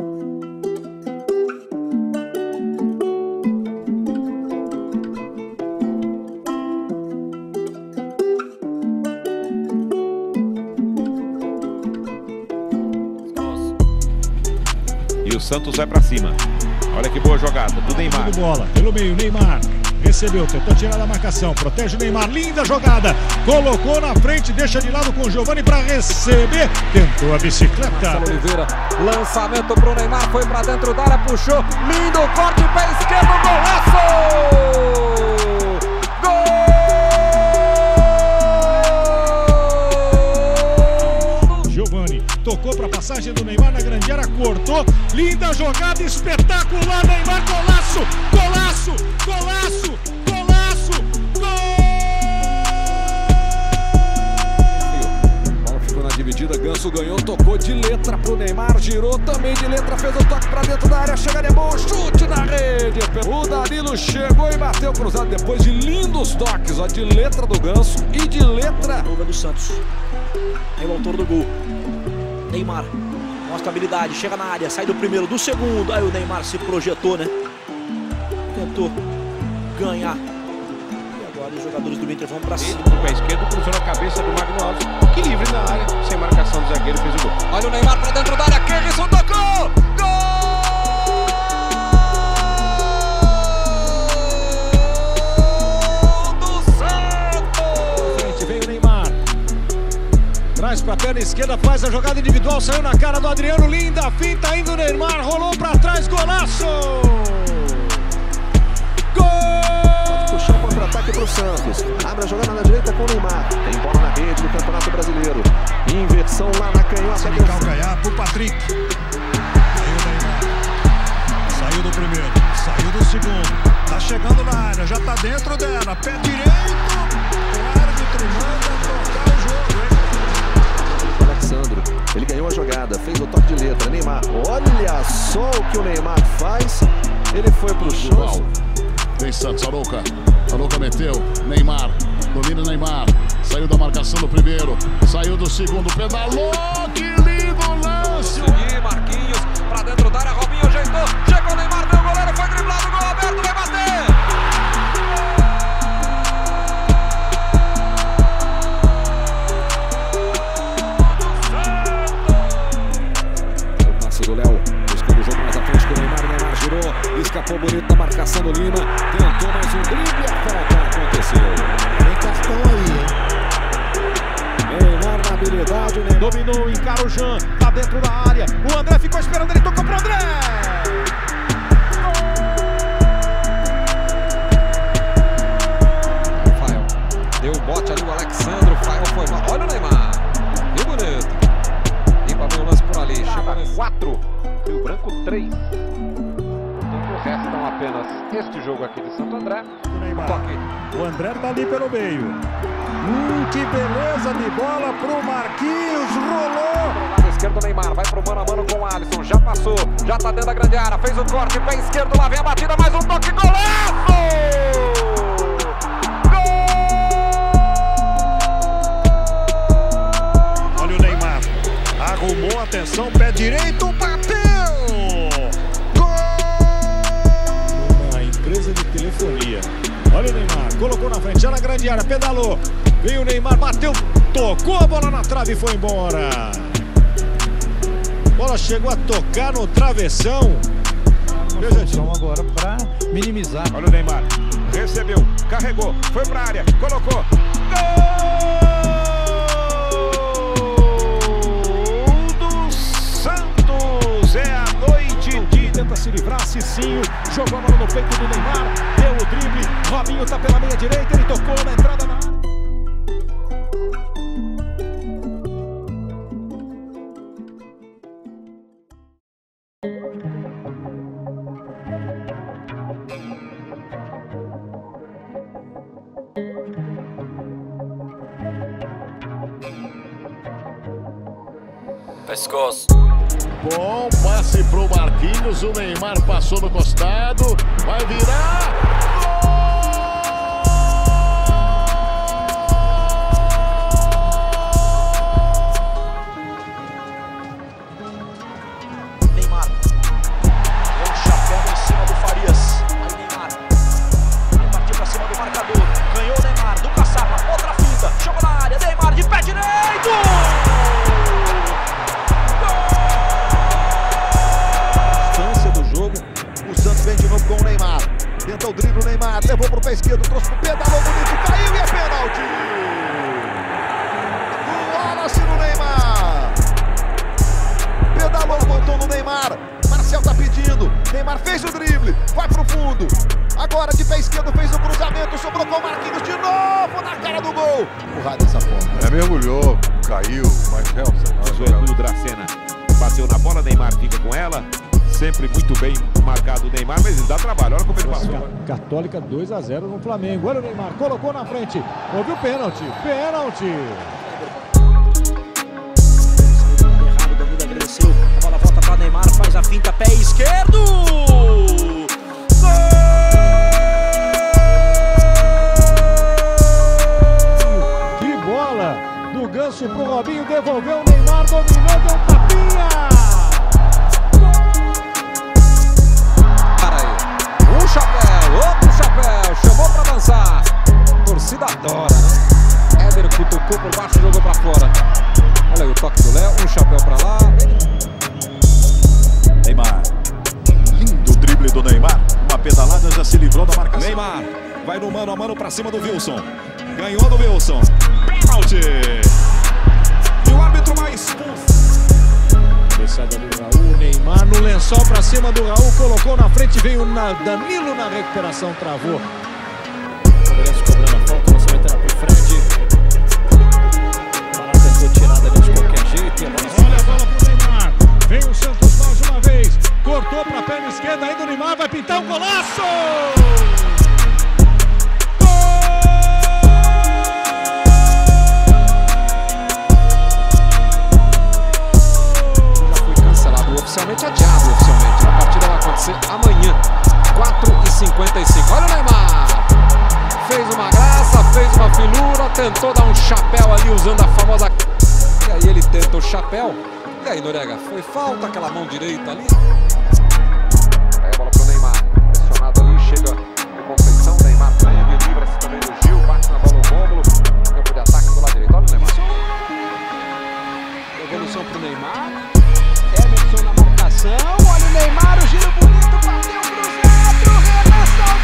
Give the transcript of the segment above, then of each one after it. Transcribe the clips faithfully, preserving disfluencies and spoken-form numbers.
E o Santos vai pra cima. Olha que boa jogada do Neymar. Tudo bola, pelo meio, Neymar. Recebeu, tentou tirar da marcação. Protege o Neymar, linda jogada. Colocou na frente, deixa de lado com o Giovani pra receber. Tentou a bicicleta. Marcelo Oliveira, lançamento pro Neymar. Foi pra dentro da área, puxou. Lindo corte, pé esquerdo, golaço! Gol! Giovani tocou pra passagem do Neymar na grande área, cortou. Linda jogada, espetacular. Neymar, golaço! Golaço! Golaço! Golaço! Gol! Bola ficou na dividida, Ganso ganhou, tocou de letra pro Neymar, girou também de letra, fez o toque pra dentro da área, chega de boa, chute na rede. O Danilo chegou e bateu cruzado depois de lindos toques, ó, de letra do Ganso e de letra Luva do Santos. É o autor do gol. Neymar mostra habilidade, chega na área, sai do primeiro, do segundo. Aí o Neymar se projetou, né? Tentou ganhar. E agora os jogadores do Inter vão pra cima. Com o pé esquerdo, cruzou na cabeça do Magno Alves. Que livre na área, sem marcação do zagueiro, fez o gol. Olha o Neymar pra dentro da área, Kerrison tocou! Gol do Santos! Frente, vem o Neymar. Traz pra perna esquerda, faz a jogada individual, saiu na cara do Adriano, linda finta, indo o Neymar, rolou pra trás, golaço! Puxar o contra-ataque para o Santos. Abre a jogada na direita com o Neymar. Tem bola na rede do Campeonato Brasileiro. Inversão lá na canhota. De calcanhar pro Patrick. Saiu o Neymar. Saiu do primeiro. Saiu do segundo. Tá chegando na área. Já tá dentro dela. Pé direito. O árbitro manda tocar o jogo, hein? O Alexandro. Ele ganhou a jogada. Fez o toque de letra. Neymar. Olha só o que o Neymar faz. Ele foi pro chão. Vem Santos, Arouca. Arouca meteu. Neymar. Domina Neymar. Saiu da marcação do primeiro. Saiu do segundo. Pedalou. Que lindo lance. Consegui, Marquinhos. Pra dentro da área. Robinho ajeitou. Chegou o Neymar. Deu o goleiro. Foi driblado. Gol aberto. Vai bater. O passe do Léo. Buscando o jogo mais à frente com o Neymar. O Neymar girou. Escapou bonito da marcação do Lima. Tentou mais um drible. A falta aconteceu. Tem cartão aí, hein? Neymar na habilidade. Neymar. Dominou, encara o Jean. Tá dentro da área. O André ficou esperando. Ele tocou pro André. Rafael. Deu o bote ali o Alexandre. O Rafael foi mal. Olha o Neymar. Que bonito. E para ver o lance por ali. Chega quatro. Rio Branco três. Restam apenas este jogo aqui de Santo André. O Neymar. Toque. O André tá ali pelo meio. Hum, que beleza de bola pro Marquinhos. Rolou. Pro lado esquerdo, Neymar. Vai pro mano a mano com o Alisson. Já passou. Já tá dentro da grande área. Fez o corte. Pé esquerdo. Lá vem a batida. Mais um toque. Golaço! Gol! Olha o Neymar. Arrumou, atenção. Pé direito. Bateu. Empresa de telefonia. Olha o Neymar, colocou na frente, já na grande área, pedalou. Veio o Neymar, bateu, tocou a bola na trave e foi embora. A bola chegou a tocar no travessão. Veja agora para minimizar. Olha o Neymar, recebeu, carregou, foi pra área, colocou. Gol do Santos! É a noite de... Tenta se livrar, Cicinho, jogou a bola no peito do Neymar, deu o drible, Robinho tá pela meia direita, ele tocou na entrada na área. Pescoço. Bom passe pro Marquinhos. O Neymar passou no costado. Vai virar. Neymar no Neymar. Marcel tá pedindo. Neymar fez o drible. Vai pro fundo. Agora de pé esquerdo fez o cruzamento. Sobrou com o Marquinhos de novo na cara do gol. Empurrado dessa forma. É, mergulhou, caiu, mas Nelson. O Dracena bateu na bola, Neymar fica com ela. Sempre muito bem marcado o Neymar, mas ele dá trabalho. Olha como ele passou. Católica dois a zero no Flamengo. Olha o Neymar, colocou na frente. Houve o pênalti. Pênalti. Errado, Danilo agradeceu. A bola volta para Neymar, faz a finta, pé esquerdo. Que bola do Ganso pro Robinho, devolveu o Neymar, dominou, deu um tapinha. Um chapéu, outro chapéu, chamou pra dançar. Torcida adora, né? Éder cutucou por baixo e jogou pra fora. Olha aí o toque do Léo, um chapéu pra lá. Neymar, lindo drible do Neymar. Uma pedalada, já se livrou da marcação. Neymar vai no mano a mano pra cima do Wilson. Ganhou do Wilson. Pênalti. E o árbitro mais expulso. Cabeçada do Raul, Neymar no lençol pra cima do Raul, colocou na frente, veio na Danilo na recuperação, travou. Palmeiras cobrando a falta, você vai entrar pro Fred. Pará tentou tirar dali de qualquer jeito. E a bola... Olha a bola pro Neymar, vem o Santos mais uma vez, cortou pra perna esquerda, ainda o Neymar vai pintar um golaço! Oficialmente adiado, oficialmente. A partida vai acontecer amanhã, quatro e cinquenta e cinco. Olha o Neymar! Fez uma graça, fez uma finura, tentou dar um chapéu ali usando a famosa... E aí ele tenta o chapéu. E aí, Noriega, foi falta aquela mão direita ali? Pega a bola pro Neymar. Pressionado ali, chega o Conceição. Neymar prende, livra-se também do Gil, bate na bola no Rômulo. Campo de ataque do lado direito. Olha o Neymar. Devolução pro Neymar. Emerson na marcação, olha o Neymar, o giro bonito, bateu cruzado, Renan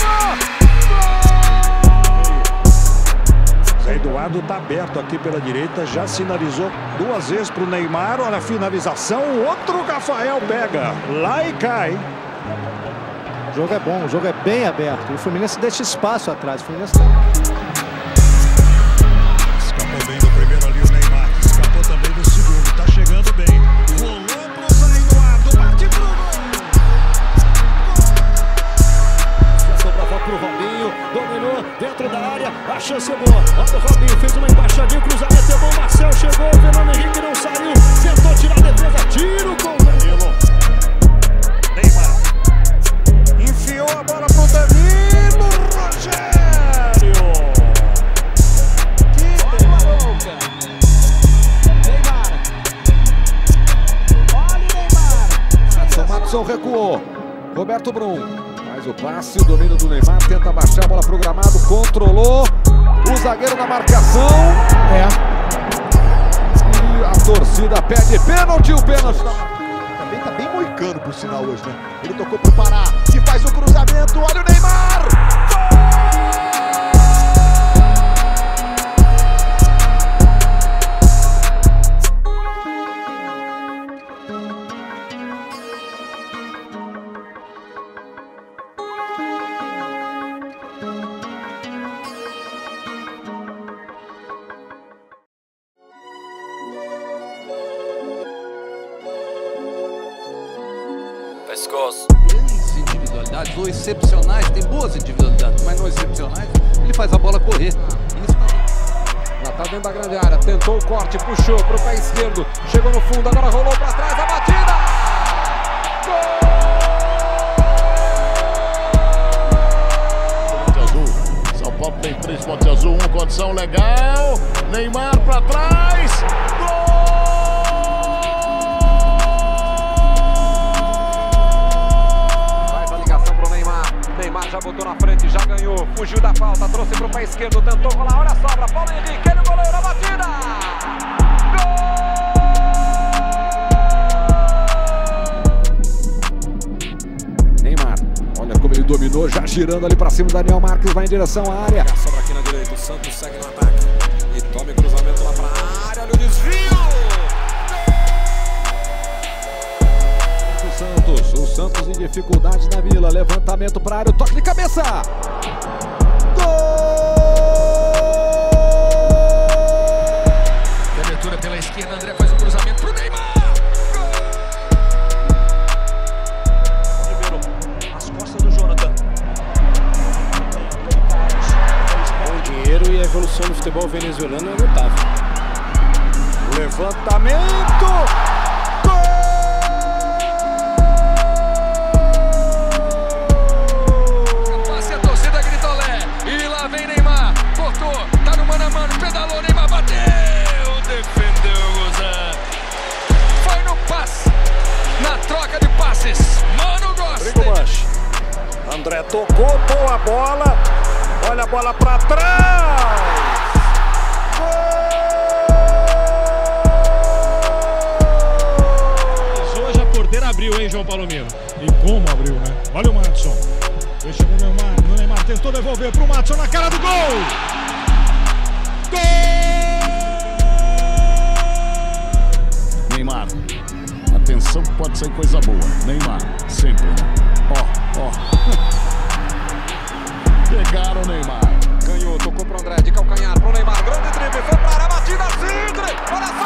salvou! Zé Eduardo tá aberto aqui pela direita, já sinalizou duas vezes pro Neymar, olha a finalização, o outro Rafael pega, lá e cai. O jogo é bom, o jogo é bem aberto, e o Fluminense deixa espaço atrás, o Fluminense tá... Escapou bem do primeiro ali o Neymar, escapou também do segundo, tá chegando bem. Rolou pro Zé Eduardo, bate pro gol! Sobra a bola pro Robinho, dominou dentro da área, a chance é boa. Olha o Robinho, fez uma embaixadinha, o cruzamento é bom, Marcel chegou, o Fernando Henrique não saiu, tentou tirar a defesa, tiro com o Danilo. Neymar, enfiou a bola pro Danilo, Rogério! Que delícia! Matson recuou, Roberto Brum faz o passe, o domínio do Neymar, tenta baixar a bola pro gramado, controlou, o zagueiro na marcação, é, e a torcida pede pênalti, o pênalti também tá bem moicano por sinal hoje, né? Ele tocou pro Pará, que faz o cruzamento, olha o Neymar! Pescoço. Grandes individualidades ou excepcionais, tem boas individualidades, mas não excepcionais, ele faz a bola correr. Isso também. Já tá dentro da grande área, tentou o corte, puxou pro pé esquerdo, chegou no fundo, agora rolou pra trás, a batida! Ponte Azul, São Paulo tem três Ponte Azul, um condição legal, Neymar pra trás, gol! Neymar já botou na frente, já ganhou, fugiu da falta, trouxe pro pé esquerdo, tentou rolar, olha a sobra, Paulo Henrique, ele goleiro, a batida! Gol! Neymar, olha como ele dominou, já girando ali pra cima, Daniel Marques vai em direção à área. A sobra aqui na direita, o Santos segue no ataque e tome cruzamento lá pra área, olha o desvio! Dificuldade na Vila, levantamento para a área, o toque de cabeça. Abertura pela esquerda, André faz o cruzamento pro Neymar. Ribeiro, as costas do Jonathan. O dinheiro e a evolução do futebol venezuelano é notável. Levantamento. Passe a torcida grita olé. E lá vem Neymar. Cortou, tá no mano a mano, pedalou, Neymar bateu. Defendeu o Gozan. Foi no passe. Na troca de passes. Mano gosta. Manche. André tocou, boa bola. Olha a bola pra trás. Hoje a porteira abriu, hein, João Palomino? E como abriu, né? Olha o Madison. Deixa no Neymar. O Neymar tentou devolver pro Madison na cara do gol. Gol! Neymar. Atenção que pode sair coisa boa. Neymar, sempre. Ó, ó. Pegaram o Neymar. Ganhou, tocou pro André de calcanhar pro Neymar. Grande drible, foi para a batida, Sidney. Olha